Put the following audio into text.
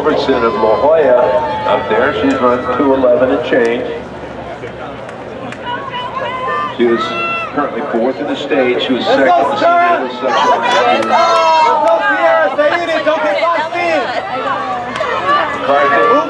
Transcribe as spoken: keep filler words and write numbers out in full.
Robertson of La Jolla up there. She's run two eleven and change. She was currently fourth in the state. She was second in the senior section last year. Let's go, Sierra. Stay in it. Don't get lost in. McCarthy.